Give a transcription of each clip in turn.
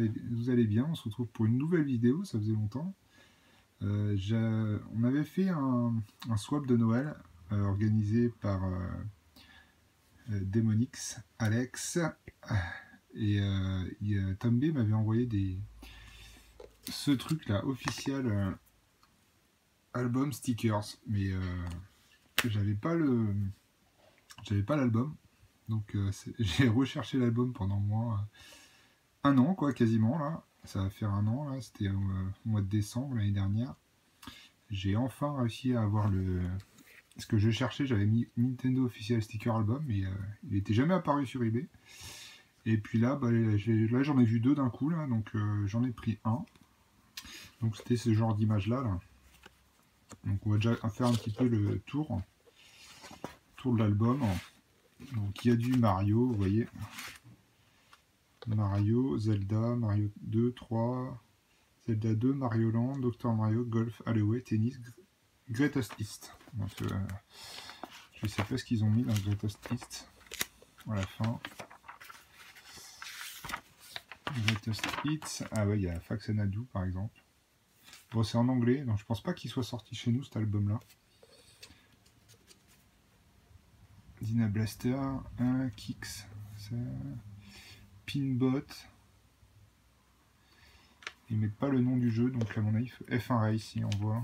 vous allez bien. On se retrouve pour une nouvelle vidéo, ça faisait longtemps. On avait fait un swap de Noël organisé par Demonix, Alex, et Tom B m'avait envoyé ce truc là officiel album stickers, mais j'avais pas l'album, donc j'ai recherché l'album pendant un an quoi, quasiment là. Ça va faire un an là, c'était au mois de décembre l'année dernière. J'ai enfin réussi à avoir ce que je cherchais. J'avais mis Nintendo Official Sticker Album, mais il n'était jamais apparu sur eBay. Et puis là, là j'en ai vu deux d'un coup, là, donc j'en ai pris un. Donc c'était ce genre d'image là. Donc on va déjà faire un petit peu le tour de l'album. Donc il y a du Mario, vous voyez. Mario, Zelda, Mario 2, 3, Zelda 2, Mario Land, Dr Mario, Golf, Halloween, Tennis, Greatest Hits. Donc je sais pas ce qu'ils ont mis dans Greatest Hits à la fin. Greatest Hits. Ah ouais, il y a Fax and Ado par exemple. Bon, c'est en anglais, donc je pense pas qu'il soit sorti chez nous cet album là. Dina Blaster, Kicks, Pinbot. Ils mettent pas le nom du jeu, donc à mon avis F1 Race ici on voit.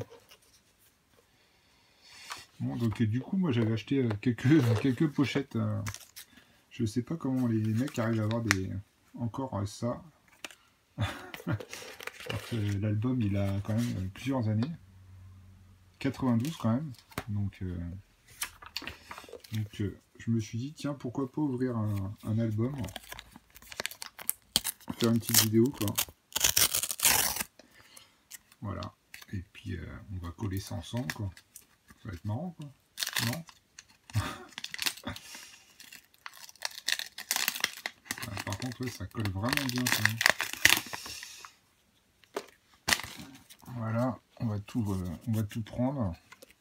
Bon, donc du coup moi j'avais acheté quelques pochettes. Je sais pas comment les mecs arrivent à avoir encore ça. L'album il a quand même plusieurs années. 92 quand même. Donc je me suis dit tiens, pourquoi pas ouvrir un album, faire une petite vidéo quoi. Voilà. Et puis on va coller ça ensemble quoi. Ça va être marrant quoi. Non? Par contre ouais, ça colle vraiment bien quand même. Voilà, on va tout prendre.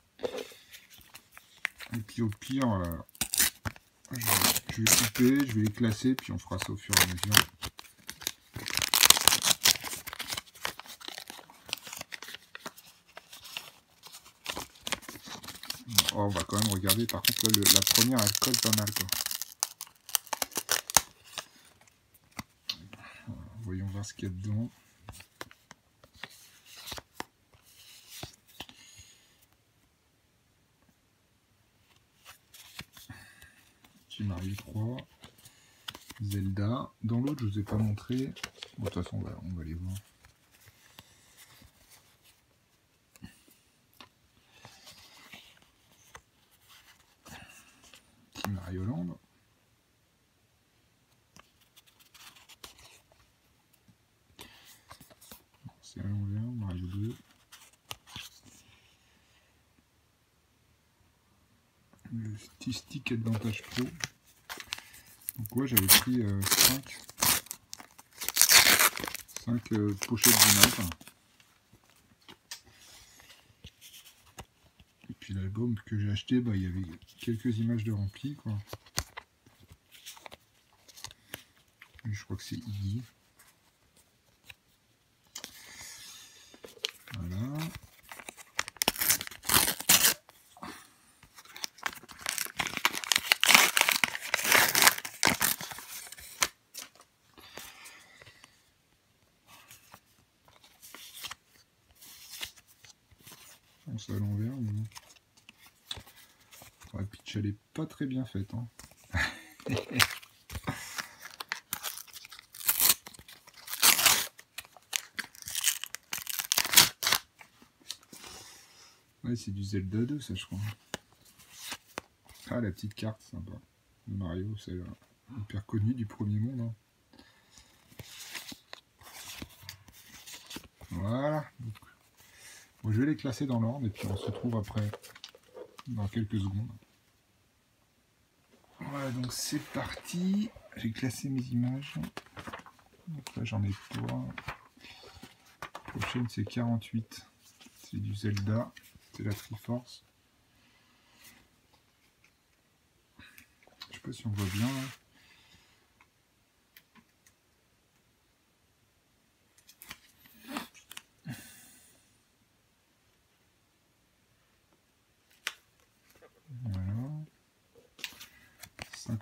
Et puis au pire, je vais couper, je vais les classer, puis on fera ça au fur et à mesure. Oh, on va quand même regarder, par contre là, la première elle colle pas mal quoi. Voilà, voyons voir ce qu'il y a dedans. Petit Mario 3, Zelda. Dans l'autre je vous ai pas montré. Bon, de toute façon on va les voir. Petit Mario Land. C'est à l'envers, Mario 2. Le Stick Advantage Pro. Donc ouais, j'avais pris 5 pochettes d'images. Et puis l'album que j'ai acheté, il y avait quelques images de rempli quoi. Et je crois que c'est Iggy. Voilà. Bon, c'est à l'envers, mais bon. La pitch elle est pas très bien faite. Hein. Ouais, c'est du Zelda 2 ça je crois. Ah, la petite carte sympa. Mario, c'est hyper connu du premier monde. Hein. Voilà. Donc, bon, je vais les classer dans l'ordre et puis on se retrouve après dans quelques secondes. Voilà, donc c'est parti. J'ai classé mes images. Donc là j'en ai 3. La prochaine c'est 48. C'est du Zelda. C'est la Triforce. Je sais pas si on voit bien là.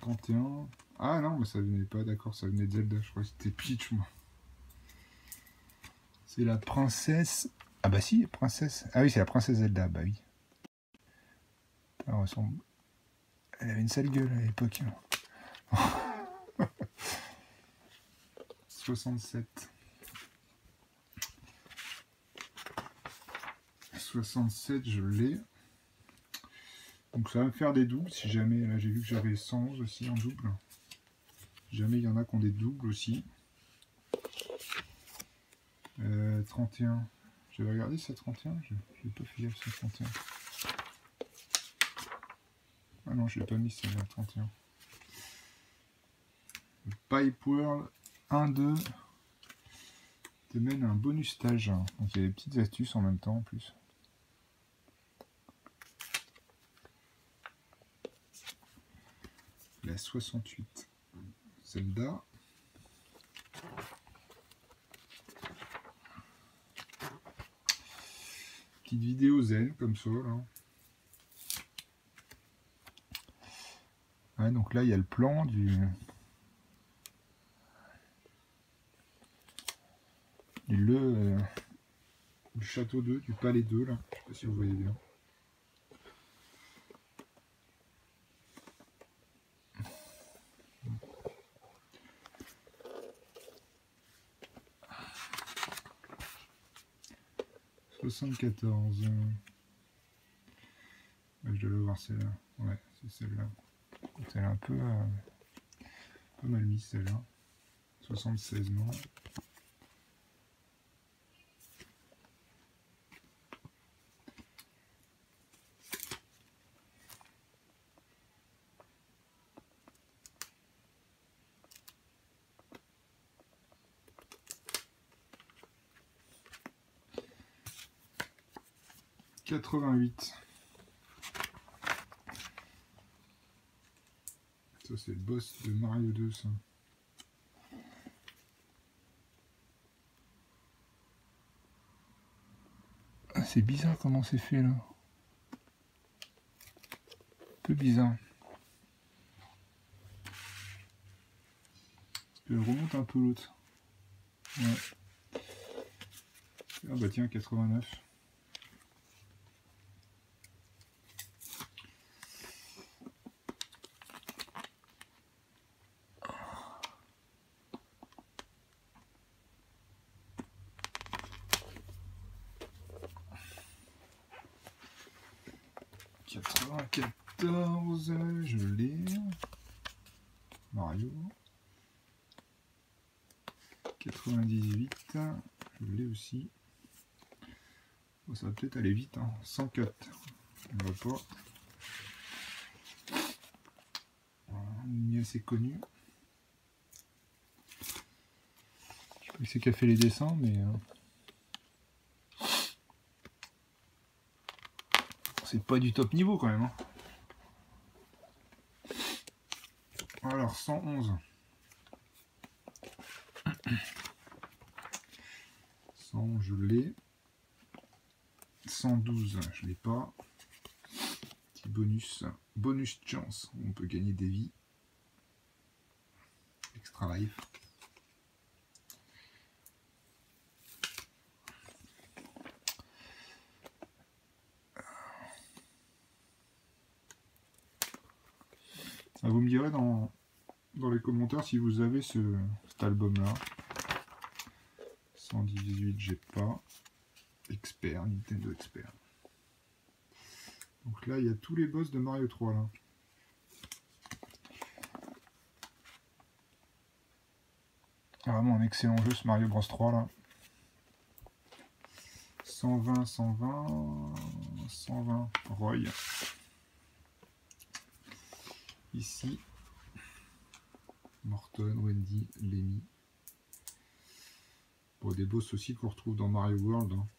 31. Ah non, mais ça venait pas, d'accord, ça venait de Zelda, je crois que c'était Peach, moi. C'est la princesse... Ah bah si, princesse... Ah oui, c'est la princesse Zelda, bah oui. Elle ressemble... Elle avait une sale gueule à l'époque. 67. 67, je l'ai. Donc ça va me faire des doubles, si jamais... Là, j'ai vu que j'avais 111 aussi en double. Si jamais il y en a qui ont des doubles aussi. 31. J'avais regardé ça 31, je n'ai pas fait gaffe sur 31. Ah non, je l'ai pas mis celle-là, 31. Pipe World 1-2 te mène un bonus stage. Donc il y a des petites astuces en même temps en plus. La 68. Zelda. Petite vidéo zen comme ça là. Ouais, donc là il y a le plan du château 2, du palais 2 là. Je sais pas si vous voyez bien. « 74. Je dois voir celle-là. Ouais, c'est celle-là. Elle est un peu mal mise celle-là. 76, non. « 88. Ça c'est le boss de Mario 2 ça. Ah, c'est bizarre comment c'est fait là. Un peu bizarre. Parce qu'elle remonte un peu l'autre. Ouais. Ah bah tiens, 89. Je l'ai. Mario. 98. Je l'ai aussi. Bon, ça va peut-être aller vite. 104. On va pas. Voilà, un assez connu. Je sais pas qui c'est qui a fait les dessins, mais c'est pas du top niveau quand même. Alors 111. 100, je l'ai. 112, je l'ai pas. Petit bonus. Bonus chance. On peut gagner des vies. Extra life. Vous me direz dans les commentaires si vous avez cet album là. 118, j'ai pas. Expert, Nintendo Expert. Donc là, il y a tous les boss de Mario 3 là. Vraiment un excellent jeu ce Mario Bros 3 là. 120, 120, 120, Roy. Ici, Morton, Wendy, Lemmy. Bon, des boss aussi qu'on retrouve dans Mario World. Hein.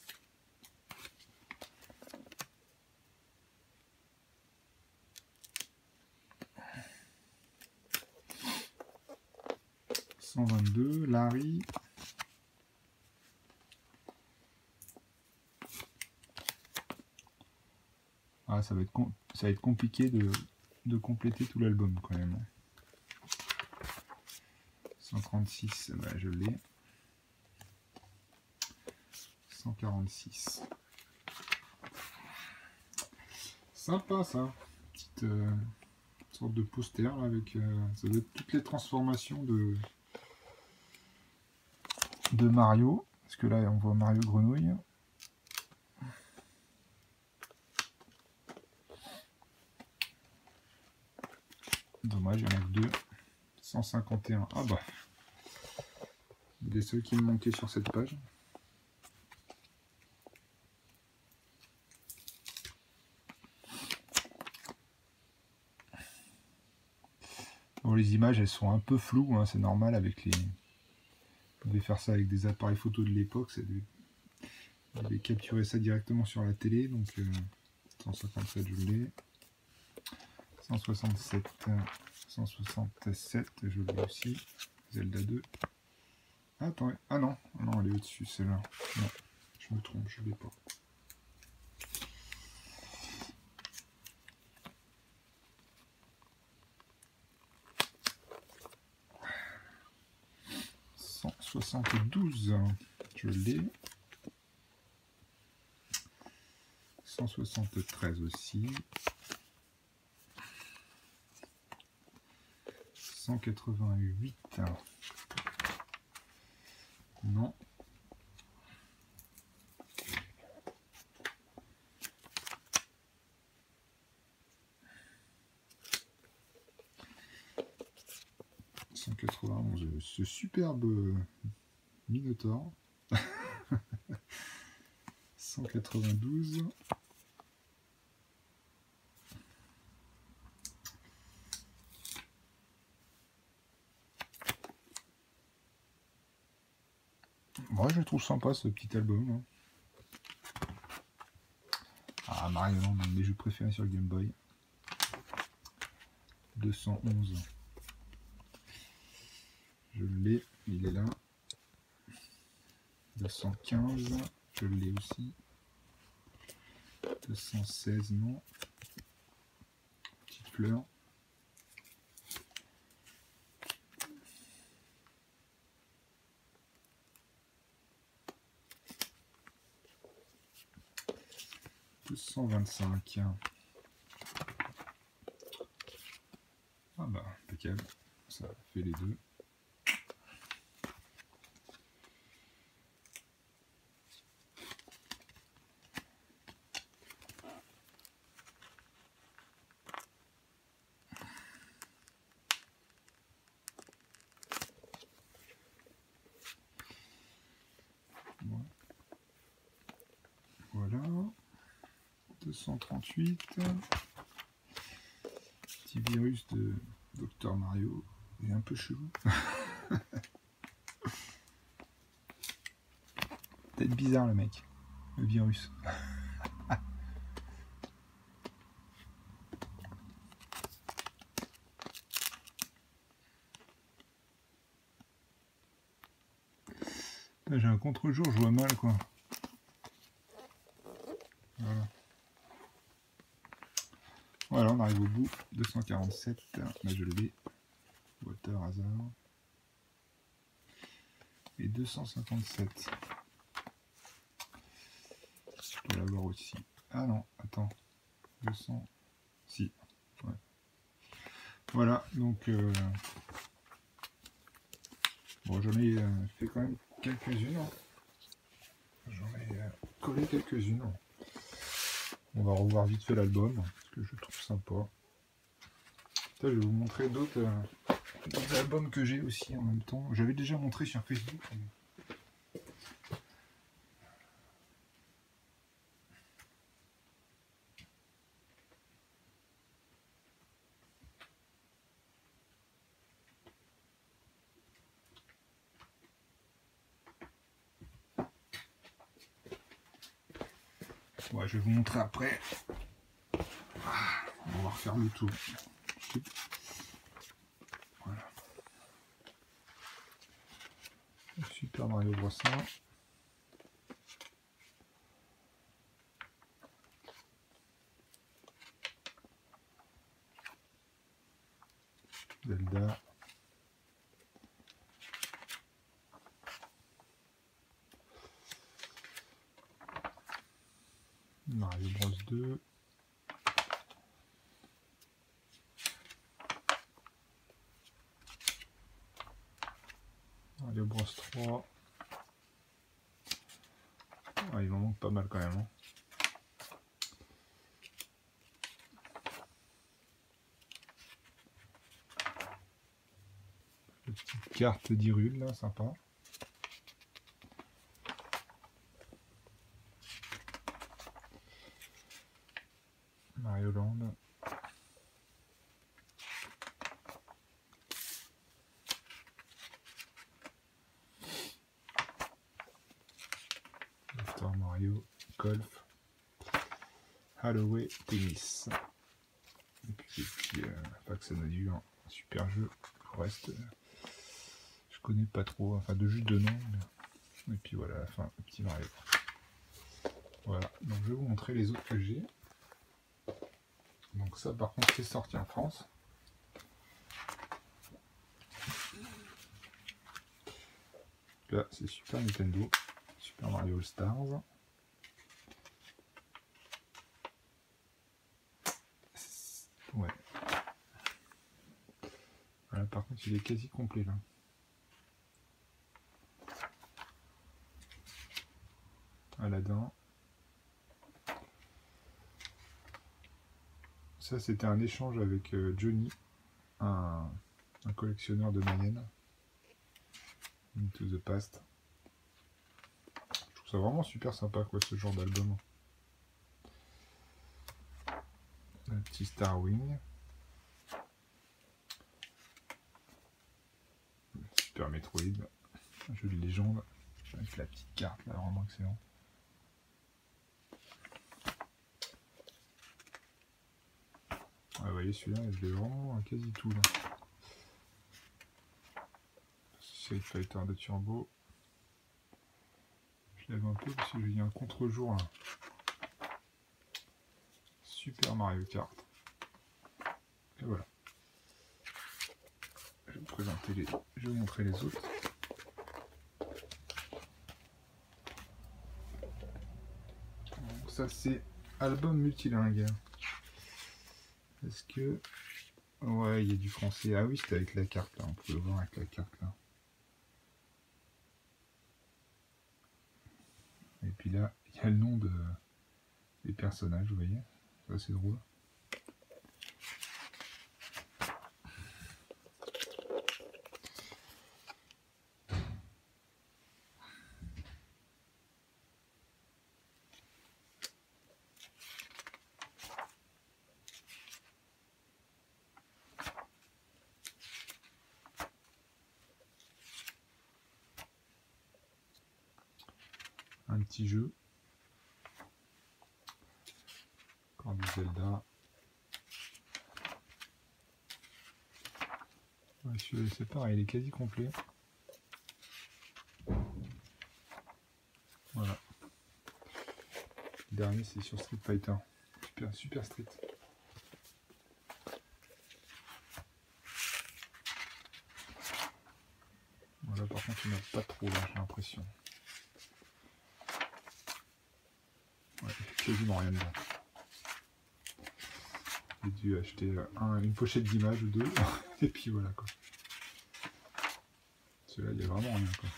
« 122, Larry. Ah, ça va être compliqué de de compléter tout l'album quand même. 136, bah, je l'ai. 146. Sympa ça. Petite sorte de poster là, avec ça doit être toutes les transformations de Mario. Parce que là on voit Mario Grenouille. Dommage, il y en a que 2. 151. Ah bah. Des seuls qui me manquaient sur cette page. Bon, les images elles sont un peu floues, hein, c'est normal avec les. Vous pouvez faire ça avec des appareils photo de l'époque, vous devez capturer ça directement sur la télé, donc 157 je l'ai. 167, 167 je l'ai aussi. Zelda 2. Ah, attends, ah non, elle est au-dessus celle-là. Non, je me trompe, je l'ai pas. « 172, je l'ai. 173 aussi. 188. Non. 191, ce superbe Minotaur. 192. Moi je trouve sympa ce petit album. Hein. Ah, Mario, un de mes jeux préférés sur le Game Boy. 211. Je l'ai, il est là. 215, je l'ai aussi. 216, non. Petite fleur. « 225. Ah bah, impeccable. Ça fait les deux. Voilà. 238. Petit virus de Dr Mario. Il est un peu chelou. Peut-être bizarre le mec. Le virus. J'ai un contre-jour, je vois mal quoi. Voilà. Voilà, on arrive au bout. 247. Là je l'ai. Walter Hazard. Et 257. Je dois l'avoir aussi. Ah non, attends. 200. Si. Ouais. Voilà, donc bon, j'en ai fait quand même quelques-unes. J'en ai collé quelques-unes. On va revoir vite fait l'album, parce que je trouve sympa. Ça, je vais vous montrer d'autres albums que j'ai aussi en même temps. J'avais déjà montré sur Facebook. Ouais, je vais vous montrer après. On va refaire le tour. Voilà. Super Mario Bros. Zelda. Mario Bros 2. Mario Bros 3. Ah, il m'en manque pas mal quand même. Hein. Petite carte d'Hyrule là, sympa. Mario Land. After Mario, Golf. Halloween Tennis. Et puis pas que ça n'a dû un super jeu. Le reste, je connais pas trop. Enfin, de juste de nom. Mais... Et puis voilà, à la fin, le petit Mario. Voilà, donc je vais vous montrer les autres que j'ai. Donc ça, par contre, c'est sorti en France. Là, c'est Super Nintendo. Super Mario All Stars. Ouais. Voilà, par contre, il est quasi complet là. Aladdin. Ça, c'était un échange avec Johnny, un collectionneur de Mayenne. Into the Past. Je trouve ça vraiment super sympa, quoi, ce genre d'album. Un petit Star Wing. Super Metroid. Un jeu de légende. Avec la petite carte, là, vraiment excellent. Ah, vous voyez, celui-là, je l'ai vraiment quasi tout, là. Street Fighter de Turbo. Je lève un peu parce que j'ai un contre-jour là. Super Mario Kart. Et voilà. Je vais vous présenter les. Je vais vous montrer les autres. Donc ça c'est album multilingue. Est-ce que. Ouais, il y a du français. Ah oui, c'était avec la carte là. On pouvait le voir avec la carte là. Et puis là, il y a le nom des personnages, vous voyez. Ça c'est drôle. Un petit jeu. Encore du Zelda. Ouais, c'est pareil, il est quasi complet. Voilà. Le dernier c'est sur Street Fighter. Super Street. Voilà, par contre il n'y en a pas trop là, j'ai l'impression. Ouais, quasiment rien dedans. J'ai dû acheter une pochette d'images ou deux, et puis voilà quoi. Celui-là, il n'y a vraiment rien quoi.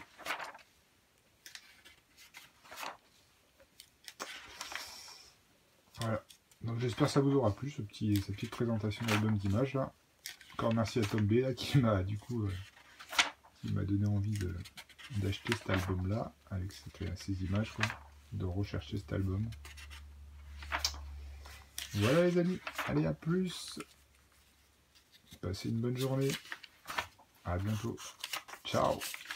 Voilà. Donc j'espère que ça vous aura plu, cette petite présentation d'album d'images là. Encore merci à Tom B là, qui m'a du coup qui m'a donné envie d'acheter cet album là, avec ces images quoi, de rechercher cet album. Voilà les amis, allez à plus, passez une bonne journée, à bientôt, ciao.